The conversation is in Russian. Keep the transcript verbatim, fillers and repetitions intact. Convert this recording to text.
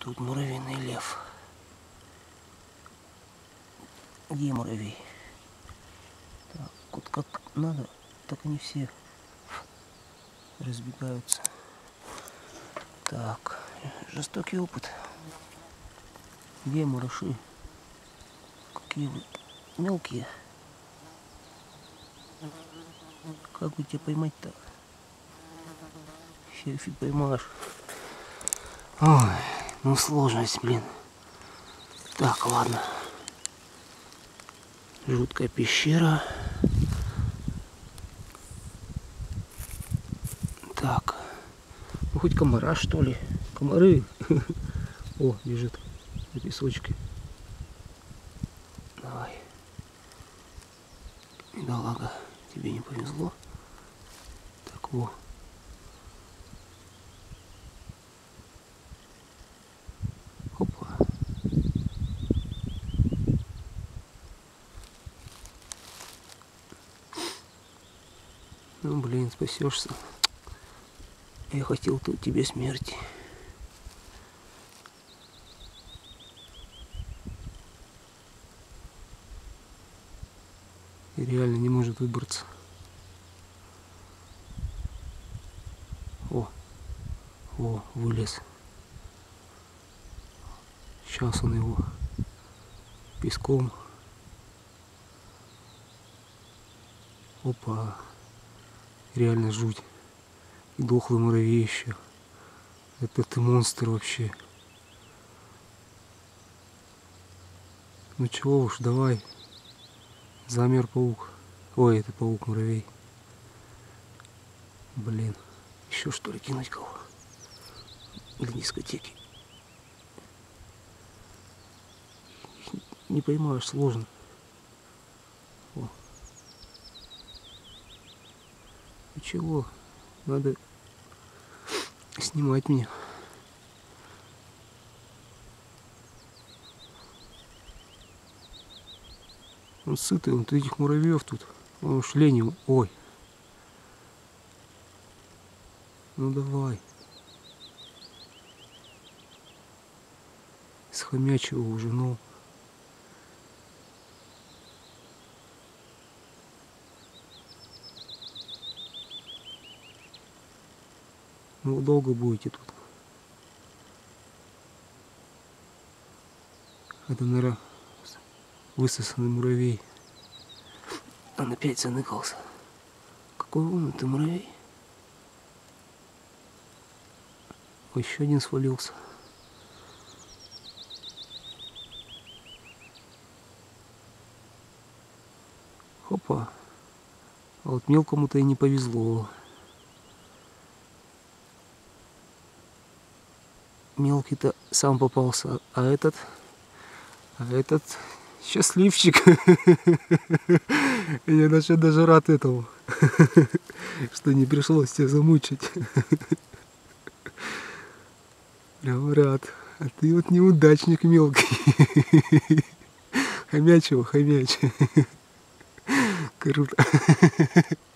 тут муравейный лев. Где муравей? Так, вот как надо, так они все разбегаются. Так, жестокий опыт. Где мураши? Какие вы мелкие. Как бы тебя поймать-то? Фиг поймаешь. Ой, ну сложность, блин. Так, ладно. Жуткая пещера. Так. Ну хоть комара, что ли? Комары. О, бежит на песочке. Давай. Бедолага, тебе не повезло. Так, во. Опа. Ну, блин, спасешься. Я хотел тут тебе смерти. И реально не может выбраться. О, о, вылез. Сейчас он его песком. Опа. Реально жуть. И дохлый муравей еще. Это ты монстр вообще. Ну чего уж, давай. Замер паук. Ой, это паук-муравей. Блин. Еще что ли кинуть кого? Для дискотеки. Их не поймаешь, сложно. О. Ничего, надо снимать меня. Он сытый, он этих муравьев тут. Он уж ленив. Ой. Ну давай. Схомячил его уже, ну. Ну долго будете тут. Это, наверное, высосанный муравей. Он опять заныкался. Какой умный ты муравей. Еще один свалился. Хопа. А вот мелкому-то и не повезло. Мелкий-то сам попался, а этот, а этот счастливчик. Я даже, даже рад этому, что не пришлось тебя замучить. Прям рад. А ты вот неудачник мелкий. Хомячего, хомяч. Круто.